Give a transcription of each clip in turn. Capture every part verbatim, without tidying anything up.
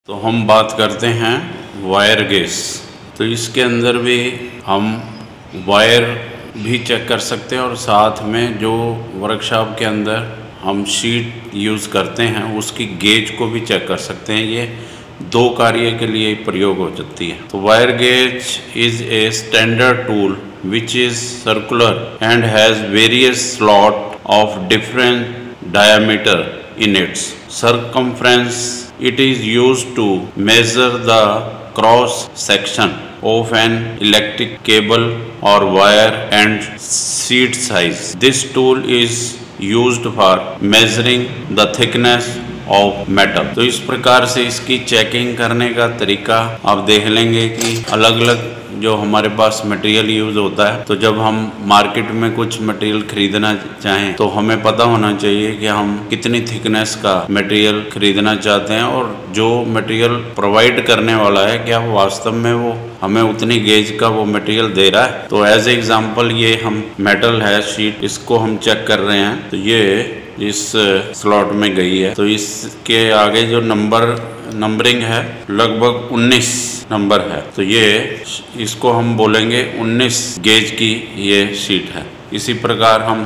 तो हम बात करते हैं वायर गेज। तो इसके अंदर भी हम वायर भी चेक कर सकते हैं और साथ में जो वर्कशॉप के अंदर हम शीट यूज़ करते हैं उसकी गेज को भी चेक कर सकते हैं। ये दो कार्य के लिए प्रयोग हो जाती है। तो wire gauge is a standard tool which is circular and has various slot of different diameter in its circumference. It is used to measure the cross section of an electric cable or wire and sheet size. This tool is used for measuring the thickness of metal. तो इस प्रकार से इसकी checking करने का तरीका आप देख लेंगे कि अलग अलग जो हमारे पास मटेरियल यूज़ होता है। तो जब हम मार्केट में कुछ मटेरियल खरीदना चाहें तो हमें पता होना चाहिए कि हम कितनी थिकनेस का मटेरियल खरीदना चाहते हैं और जो मटेरियल प्रोवाइड करने वाला है क्या वास्तव में वो हमें उतनी गेज का वो मटेरियल दे रहा है। तो एज ए एग्जांपल ये हम मेटल है शीट, इसको हम चेक कर रहे हैं। तो ये इस स्लॉट में गई है। तो इसके आगे जो नंबर नंबरिंग है लगभग उन्नीस नंबर है। तो ये इसको हम बोलेंगे उन्नीस गेज की ये शीट है। इसी प्रकार हम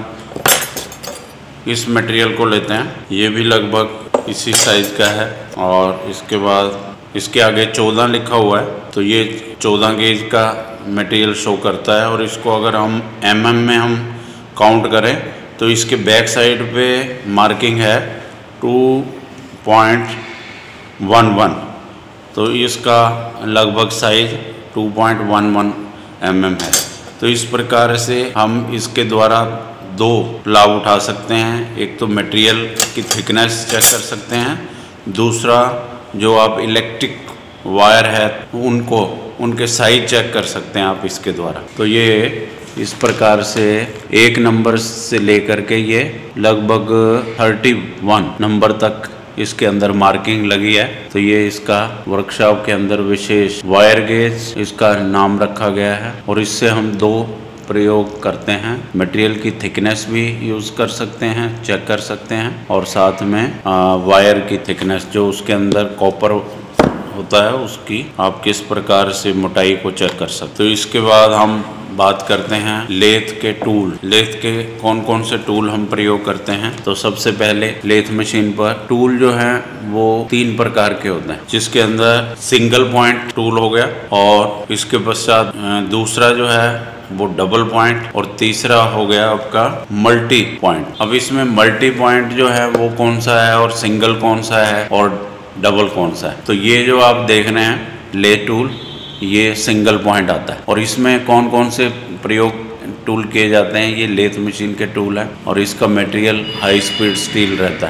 इस मटेरियल को लेते हैं, ये भी लगभग इसी साइज का है और इसके बाद इसके आगे चौदह लिखा हुआ है। तो ये चौदह गेज का मटेरियल शो करता है और इसको अगर हम एम एम में हम काउंट करें तो इसके बैक साइड पे मार्किंग है टू पॉइंट वन वन। तो इसका लगभग size two point one one M M है। तो इस प्रकार से हम इसके द्वारा दो लाभ उठा सकते हैं। एक तो मटेरियल की थिकनेस चेक कर सकते हैं, दूसरा जो आप इलेक्ट्रिक वायर है उनको उनके साइज चेक कर सकते हैं आप इसके द्वारा। तो ये इस प्रकार से एक नंबर से लेकर के ये लगभग थर्टी वन नंबर तक इसके अंदर मार्किंग लगी है। तो ये इसका वर्कशॉप के अंदर विशेष वायर गेज इसका नाम रखा गया है और इससे हम दो प्रयोग करते हैं। मटेरियल की थिकनेस भी यूज़ कर सकते हैं, चेक कर सकते हैं और साथ में आ, वायर की थिकनेस जो उसके अंदर कॉपर होता है उसकी आप किस प्रकार से मोटाई को चेक कर सकते हो। तो इसके बाद हम बात करते हैं लेथ के टूल। लेथ के कौन कौन से टूल हम प्रयोग करते हैं। तो सबसे पहले लेथ मशीन पर टूल जो है वो तीन प्रकार के होते हैं, जिसके अंदर सिंगल पॉइंट टूल हो गया और इसके पश्चात दूसरा जो है वो डबल पॉइंट और तीसरा हो गया आपका मल्टी पॉइंट। अब इसमें मल्टी पॉइंट जो है वो कौन सा है और सिंगल कौन सा है और डबल कौन सा है। तो ये जो आप देख रहे हैं लेथ टूल ये सिंगल पॉइंट आता है और इसमें कौन कौन से प्रयोग टूल किए जाते हैं। ये लेथ मशीन के टूल है और इसका मटेरियल हाई स्पीड स्टील रहता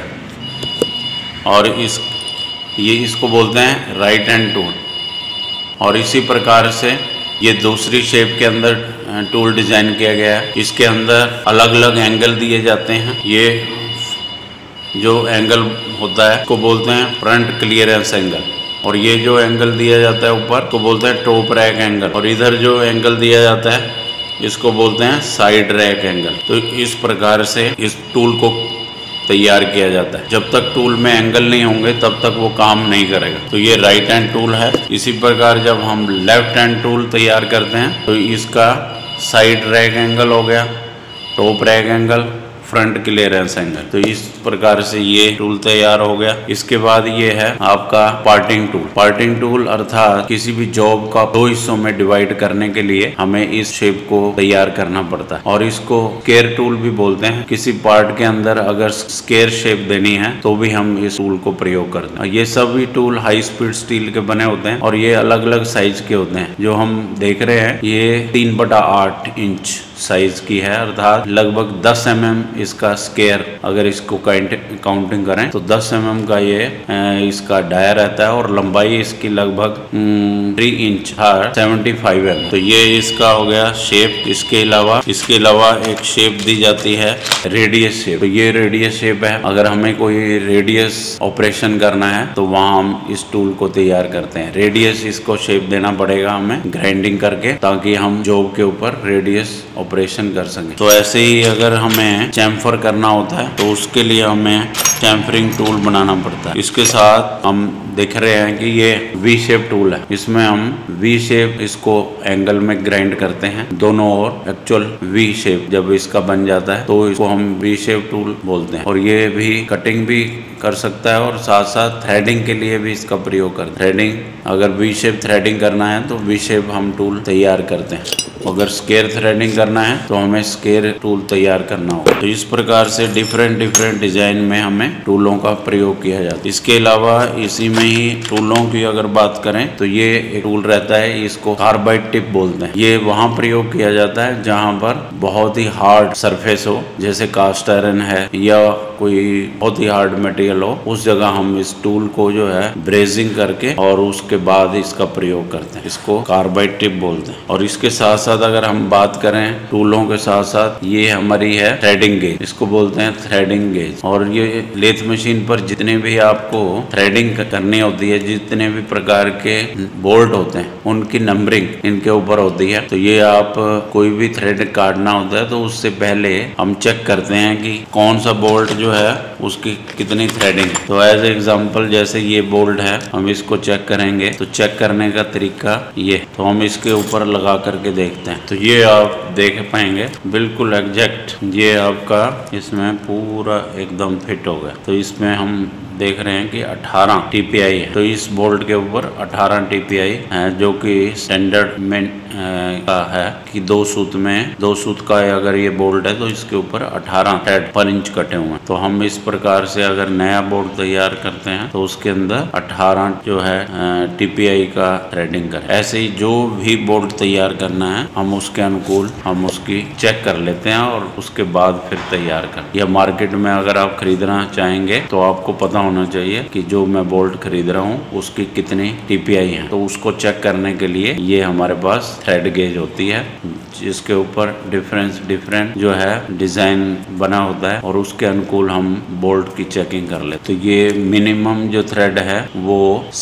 है और इस ये इसको बोलते हैं राइट हैंड टूल। और इसी प्रकार से ये दूसरी शेप के अंदर टूल डिज़ाइन किया गया है। इसके अंदर अलग अलग एंगल दिए जाते हैं। ये जो एंगल होता है को बोलते हैं फ्रंट क्लियरेंस एंगल और ये जो एंगल दिया जाता है ऊपर को बोलते हैं टॉप रैक एंगल और इधर जो एंगल दिया जाता है इसको बोलते हैं साइड रैक एंगल। तो इस प्रकार से इस टूल को तैयार किया जाता है। जब तक टूल में एंगल नहीं होंगे तब तक वो काम नहीं करेगा। तो ये राइट हैंड टूल है। इसी प्रकार जब हम लेफ्ट हैंड टूल तैयार करते हैं तो इसका साइड रैक एंगल हो गया, top rake angle, front clearance angle. तो इस प्रकार से ये टूल तैयार हो गया। इसके बाद ये है आपका पार्टिंग टूल। पार्टिंग टूल अर्थात किसी भी जॉब का दो हिस्सों में डिवाइड करने के लिए हमें इस शेप को तैयार करना पड़ता है और इसको स्क्वायर टूल भी बोलते हैं। किसी पार्ट के अंदर अगर स्क्वायर शेप देनी है तो भी हम इस टूल को प्रयोग करते हैं। ये सभी टूल हाई स्पीड स्टील के बने होते हैं और ये अलग अलग साइज के होते हैं। जो हम देख रहे हैं ये तीन बटा आठ इंच साइज की है अर्थात लगभग दस एम एम इसका स्क्वायर अगर इसको काउंटिंग करें तो दस एम एम का ये इसका डाया रहता है और लंबाई इसकी लगभग थ्री इंच है सेवेंटी फाइव एम। तो ये इसका हो गया शेप। इसके अलावा इसके अलावा एक शेप दी जाती है रेडियस शेप। तो ये रेडियस शेप है। अगर हमें कोई रेडियस ऑपरेशन करना है तो वहाँ हम इस टूल को तैयार करते हैं। रेडियस इसको शेप देना पड़ेगा हमें ग्राइंडिंग करके ताकि हम जॉब के ऊपर रेडियस ऑपरेशन कर सकें। तो ऐसे ही अगर हमें चैम्फर करना होता है तो उसके लिए हमें चैम्फरिंग टूल बनाना पड़ता है। इसके साथ हम देख रहे हैं कि ये वी शेप टूल है, इसमें हम वी शेप इसको एंगल में ग्राइंड करते हैं दोनों ओर। एक्चुअल वी शेप जब इसका बन जाता है तो इसको हम वी शेप टूल बोलते हैं। और ये भी कटिंग भी कर सकता है और साथ साथ थ्रेडिंग के लिए भी इसका प्रयोग करते हैं। थ्रेडिंग अगर वी शेप थ्रेडिंग करना है तो वी शेप हम टूल तैयार करते हैं। अगर स्केयर थ्रेडिंग करना है तो हमें स्केयर टूल तैयार करना होगा। तो इस प्रकार से डिफरेंट डिफरेंट डिजाइन में हमें टूलों का प्रयोग किया जाता है। इसके अलावा इसी में ही टूलों की अगर बात करें तो ये एक टूल रहता है, इसको कार्बाइड टिप बोलते हैं। ये वहाँ प्रयोग किया जाता है जहाँ पर बहुत ही हार्ड सरफेस हो, जैसे कास्ट आयरन है या कोई बहुत ही हार्ड मटेरियल हो, उस जगह हम इस टूल को जो है ब्रेजिंग करके और उसके बाद इसका प्रयोग करते हैं। इसको कार्बाइड टिप बोलते हैं। और इसके साथ साथ अगर हम बात करें टूलों के साथ साथ ये हमारी है थ्रेडिंग गेज, इसको बोलते हैं थ्रेडिंग गेज। और ये लेथ मशीन पर जितने भी आपको थ्रेडिंग करनी होती है, जितने भी प्रकार के बोल्ट होते हैं, उनकी नंबरिंग इनके ऊपर होती है। तो ये आप कोई भी थ्रेड काटना होता है तो उससे पहले हम चेक करते हैं कि कौन सा बोल्ट जो है उसकी कितनी थ्रेडिंग है। तो एज एग्जांपल जैसे ये बोल्ट है, हम इसको चेक करेंगे तो चेक करने का तरीका ये, तो हम इसके ऊपर लगा करके देखते हैं। तो ये आप देख पाएंगे बिल्कुल एग्जैक्ट ये आपका इसमें पूरा एकदम फिट हो गया। तो इसमें हम देख रहे हैं कि अठारह टी पी आई है। तो इस बोल्ट के ऊपर अठारह टी पी आई है, जो कि स्टैंडर्ड में का है कि दो सूत में दो सूत का अगर ये बोल्ट है तो इसके ऊपर अठारह थ्रेड पर इंच कटे हुए हैं। तो हम इस प्रकार से अगर नया बोल्ट तैयार करते हैं तो उसके अंदर अठारह जो है टी पी आई का थ्रेडिंग कर। ऐसे ही जो भी बोल्ट तैयार करना है हम उसके अनुकूल हम उसकी चेक कर लेते हैं और उसके बाद फिर तैयार कर। या मार्केट में अगर आप खरीदना चाहेंगे तो आपको पता होना चाहिए कि जो मैं बोल्ट खरीद रहा हूँ उसकी कितनी टी पी आई है। तो उसको चेक करने के लिए ये हमारे पास थ्रेड गेज होती है, जिसके ऊपर डिफरेंस डिफरेंट जो है डिजाइन बना होता है और उसके अनुकूल हम बोल्ट की चेकिंग कर लेते। तो ये मिनिमम जो थ्रेड है वो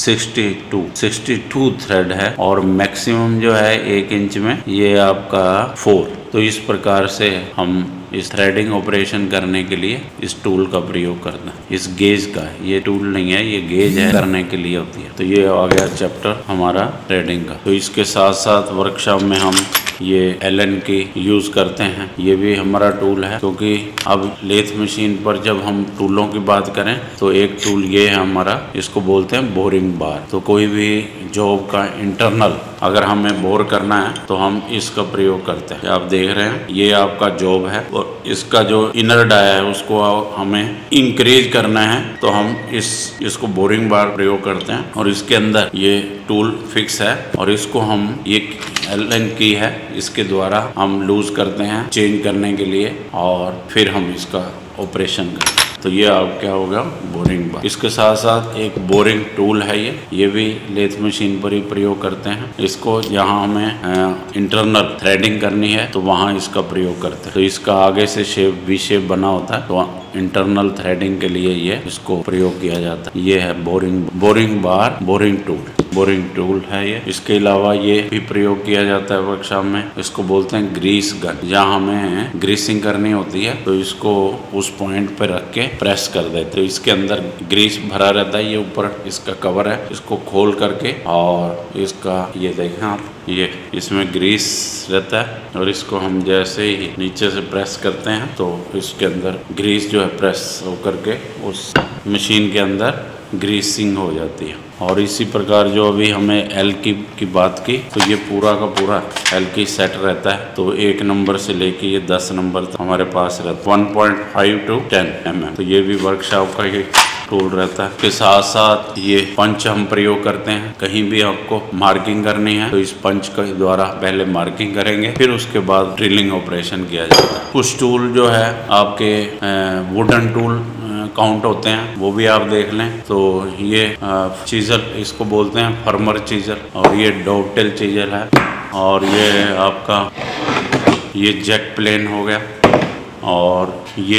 बासठ थ्रेड है और मैक्सिमम जो है एक इंच में ये आपका फोर। तो इस प्रकार से हम इस थ्रेडिंग ऑपरेशन करने के लिए इस टूल का प्रयोग करते हैं। इस गेज का, ये टूल नहीं है, ये गेज है, करने के लिए होती है। तो ये आ गया चैप्टर हमारा थ्रेडिंग का। तो इसके साथ साथ वर्कशॉप में हम ये एलन की यूज करते हैं। ये भी हमारा टूल है, क्योंकि अब लेथ मशीन पर जब हम टूलों की बात करें तो एक टूल ये है हमारा, इसको बोलते हैं बोरिंग बार। तो कोई भी जॉब का इंटरनल अगर हमें बोर करना है तो हम इसका प्रयोग करते हैं। आप देख रहे हैं ये आपका जॉब है और इसका जो इनर डाया है उसको हमें इंक्रीज करना है तो हम इस इसको बोरिंग बार प्रयोग करते हैं। और इसके अंदर ये टूल फिक्स है और इसको हम ये एलन की है, इसके द्वारा हम लूज करते हैं चेंज करने के लिए और फिर हम इसका ऑपरेशन करते हैं। तो ये आप क्या होगा बोरिंग बार। इसके साथ साथ एक बोरिंग टूल है, ये ये भी लेथ मशीन पर ही प्रयोग करते हैं। इसको जहाँ हमें इंटरनल थ्रेडिंग करनी है तो वहाँ इसका प्रयोग करते हैं। तो इसका आगे से शेप वी शेप बना होता है, तो इंटरनल थ्रेडिंग के लिए ये इसको प्रयोग किया जाता है। ये है boring boring bar boring tool boring tool है ये। इसके अलावा ये भी प्रयोग किया जाता है वर्कशॉप में, इसको बोलते हैं ग्रीस गन। जहाँ हमें ग्रीसिंग करनी होती है तो इसको उस पॉइंट पे रख के प्रेस कर देते। तो इसके अंदर ग्रीस भरा रहता है, ये ऊपर इसका कवर है, इसको खोल करके और इसका ये देखें आप, ये इसमें ग्रीस रहता है और इसको हम जैसे ही नीचे से प्रेस करते हैं तो इसके अंदर ग्रीस जो है प्रेस होकर के उस मशीन के अंदर ग्रीसिंग हो जाती है। और इसी प्रकार जो अभी हमें एल की की बात की तो ये पूरा का पूरा एल की सेट रहता है। तो एक नंबर से लेके ये दस नंबर तक हमारे पास रहता है, one point five to ten M M. तो ये भी वर्कशॉप का ये टूल रहता है। इसके साथ साथ ये पंच हम प्रयोग करते हैं। कहीं भी आपको मार्किंग करनी है तो इस पंच के द्वारा पहले मार्किंग करेंगे, फिर उसके बाद ड्रिलिंग ऑपरेशन किया जाता है। कुछ टूल जो है आपके वुडन टूल काउंट होते हैं, वो भी आप देख लें। तो ये चीजल इसको बोलते हैं, फर्मर चीजल, और ये डॉगटेल चीजल है, और ये आपका ये जैक प्लेन हो गया, और ये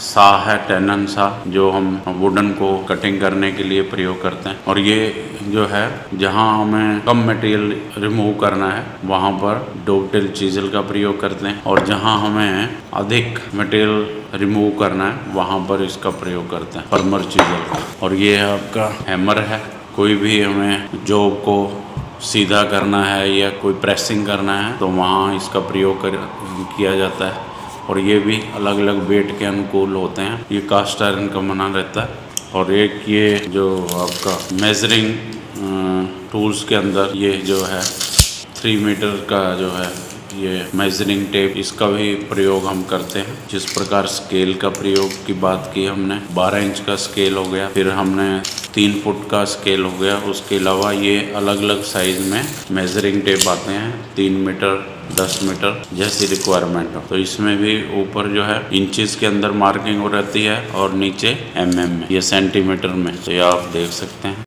सा है, टेनन सा, जो हम वुडन को कटिंग करने के लिए प्रयोग करते हैं। और ये जो है जहाँ हमें कम मटेरियल रिमूव करना है वहाँ पर डोवटेल चीजल का प्रयोग करते हैं, और जहाँ हमें अधिक मटेरियल रिमूव करना है वहाँ पर इसका प्रयोग करते हैं परमर चीजल का। और ये आपका हैमर है, कोई भी हमें जॉब को सीधा करना है या कोई प्रेसिंग करना है तो वहाँ इसका प्रयोग कर किया जाता है। और ये भी अलग अलग वेट के अनुकूल होते हैं। ये कास्ट आयरन का बना रहता है। और एक ये जो आपका मेजरिंग टूल्स के अंदर ये जो है थ्री मीटर का जो है ये मेजरिंग टेप, इसका भी प्रयोग हम करते हैं। जिस प्रकार स्केल का प्रयोग की बात की हमने, बारह इंच का स्केल हो गया, फिर हमने तीन फुट का स्केल हो गया, उसके अलावा ये अलग अलग साइज में मेजरिंग टेप आते हैं, तीन मीटर, दस मीटर जैसी रिक्वायरमेंट हो। तो इसमें भी ऊपर जो है इंचेस के अंदर मार्किंग हो रहती है और नीचे एम एम में, ये सेंटीमीटर में, तो ये आप देख सकते हैं।